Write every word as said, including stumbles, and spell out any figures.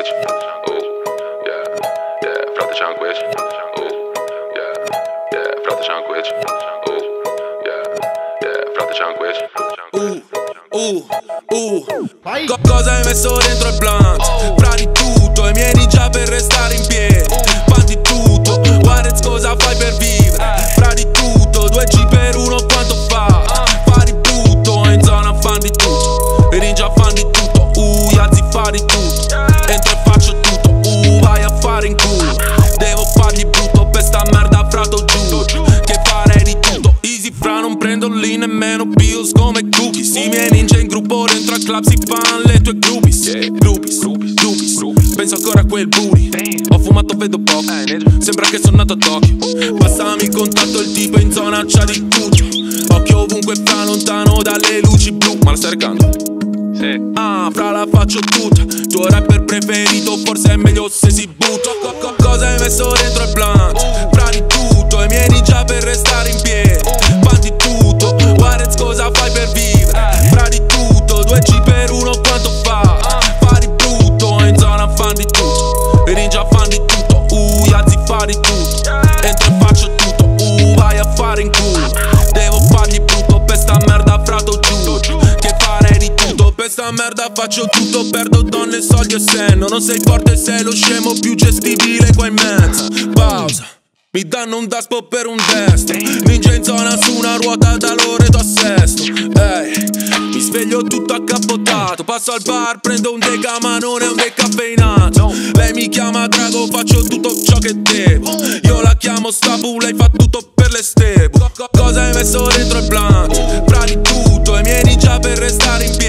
Sandwich. Oh, yeah, yeah, frate sandwich. Oh, yeah, yeah, frate sandwich. Oh, yeah, yeah, frate sandwich. Uh, uh, uh Co- Cosa hai messo dentro il blunt? Fra di tutto e vieni già per restare in piedi. Fan di tutto, Juarez cosa fai per vivere? Fra di tutto, due G per uno quanto fa? Fa di brutto, in zona fan di tutto. E ninja fan di tutto, uh, Yazzi fa di tutto. Entro e faccio tutto, uh, vai a fare in culo. Devo fargli brutto per sta merda frato giù. Che farei di tutto, easy fra non prendo lì nemmeno pills come cookies. I miei ninja in gruppo dentro al club si fan le tue groupies. Groupies, groupies, penso ancora a quel booty. Ho fumato vedo poco, sembra che sono nato a Tokyo. Passami il contatto, il tipo in zona c'ha di tutto. Occhio ovunque fra lontano dalle luci blu. Ma la stai recando? Sì. Ah, fra la faccio tutta. Tuo rapper preferito forse è meglio se si butta. Co- co- Cosa hai messo dentro il blunt? Fra di tutto e vieni già per restare in piedi. Fan di tutto, Juarez cosa fai per vivere? Fra di tutto, due G per uno quanto fa? Fa di brutto, in zona fan di tutto. E ninja fan di tutto, uh, Yazzi fa di tutto. Entro e faccio tutto, uh, vai a fare in culo. Devo fargli brutto per sta merda frato giù. Che farei di tutto per sta merda faccio tutto. Perdo donne, soldi e senno. Non sei forte, sei lo scemo più gestibile qua in mezzo. Pausa, mi danno un daspo per un destro. Ninja in zona su una ruota da Loreto a Sesto. Ehi, mi sveglio tutto accappottato. Passo al bar, prendo un deca ma non è un decaffeinato. Lei mi chiama Drago, faccio tutto ciò che devo. Io la chiamo Stabu, lei fa tutto per le stebo. Co- Cosa hai messo dentro il blunt? Fra di tutto e vieni già per restare in piedi.